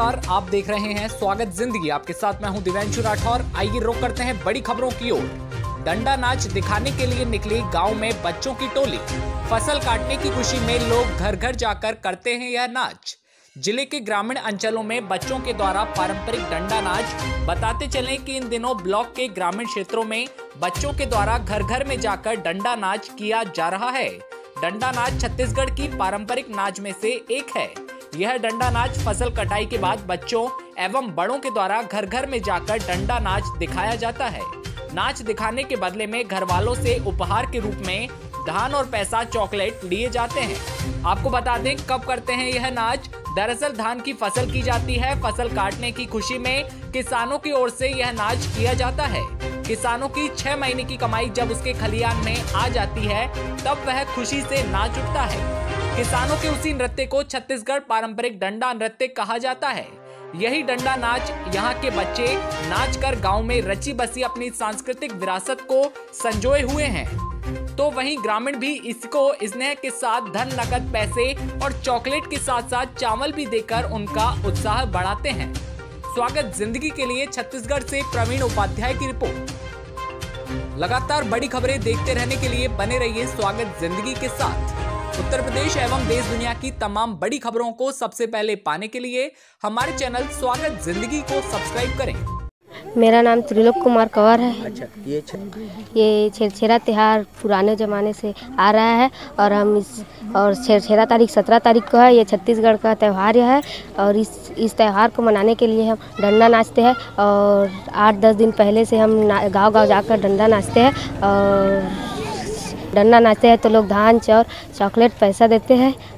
नमस्कार, आप देख रहे हैं स्वागत जिंदगी। आपके साथ मैं हूं दिव्यांशु राठौर। आइए रुक करते हैं बड़ी खबरों की ओर। डंडा नाच दिखाने के लिए निकली गांव में बच्चों की टोली। फसल काटने की खुशी में लोग घर घर जाकर करते हैं यह नाच। जिले के ग्रामीण अंचलों में बच्चों के द्वारा पारंपरिक डंडा नाच। बताते चलें कि इन दिनों ब्लॉक के ग्रामीण क्षेत्रों में बच्चों के द्वारा घर घर में जाकर डंडा नाच किया जा रहा है। डंडा नाच छत्तीसगढ़ की पारंपरिक नाच में से एक है। यह डंडा नाच फसल कटाई के बाद बच्चों एवं बड़ों के द्वारा घर घर में जाकर डंडा नाच दिखाया जाता है। नाच दिखाने के बदले में घर वालों से उपहार के रूप में धान और पैसा चॉकलेट लिए जाते हैं। आपको बता दें कब करते हैं यह नाच। दरअसल धान की फसल की जाती है। फसल काटने की खुशी में किसानों की ओर से यह नाच किया जाता है। किसानों की 6 महीने की कमाई जब उसके खलियान में आ जाती है तब वह खुशी से नाच उठता है। किसानों के उसी नृत्य को छत्तीसगढ़ पारंपरिक डंडा नृत्य कहा जाता है। यही डंडा नाच यहाँ के बच्चे नाच कर गाँव में रची बसी अपनी सांस्कृतिक विरासत को संजोए हुए हैं। तो वहीं ग्रामीण भी इसको स्नेह के साथ धन, नकद, पैसे और चॉकलेट के साथ साथ चावल भी देकर उनका उत्साह बढ़ाते हैं। स्वागत जिंदगी के लिए छत्तीसगढ़ से प्रवीण उपाध्याय की रिपोर्ट। लगातार बड़ी खबरें देखते रहने के लिए बने रहिए स्वागत जिंदगी के साथ। उत्तर प्रदेश एवं देश दुनिया की तमाम बड़ी खबरों को सबसे पहले पाने के लिए हमारे चैनल स्वागत जिंदगी को सब्सक्राइब करें। मेरा नाम त्रिलोक कुमार कंवर है। अच्छा, ये छेरछेरा त्योहार पुराने ज़माने से आ रहा है और हम छेरछेरा तारीख 17 तारीख को है। ये छत्तीसगढ़ का त्यौहार है और इस त्यौहार को मनाने के लिए हम डंडा नाचते हैं और 8-10 दिन पहले से हम गांव-गांव जाकर डंडा नाचते हैं और डंडा नाचते हैं तो लोग धान, चाउर, चॉकलेट, पैसा देते हैं